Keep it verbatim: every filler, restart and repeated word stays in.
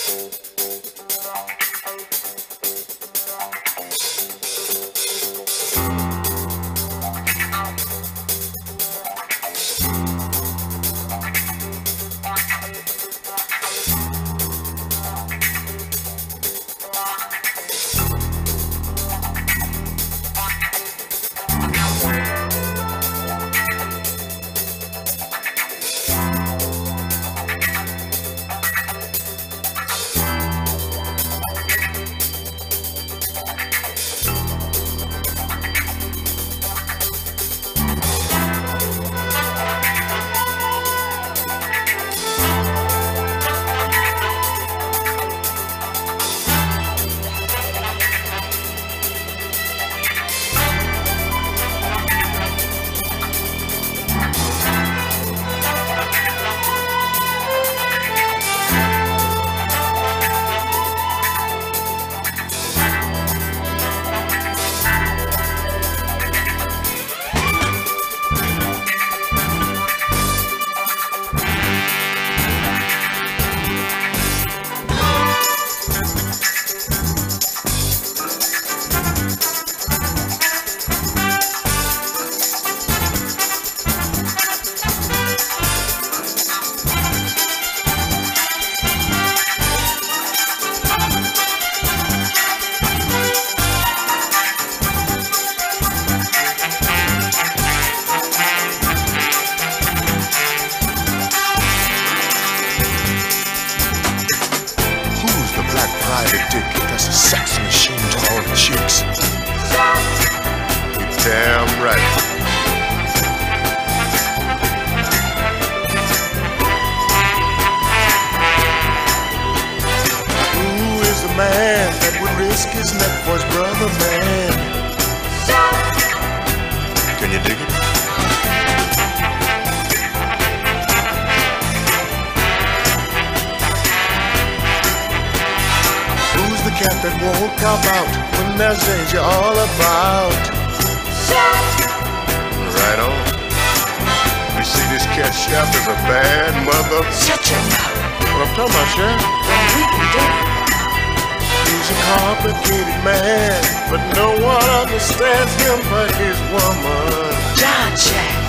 That's a sex machine to all the chicks. Damn right. Who is the man that would risk his neck for his brother, man? Can you dig it? The cat that won't cop out when there's danger all about. Right on. You see, this cat Chef is a bad mother. Shut your mouth. What I'm talking about, Chef? Well, we can do it. He's a complicated man, but no one understands him but his woman. John Jack.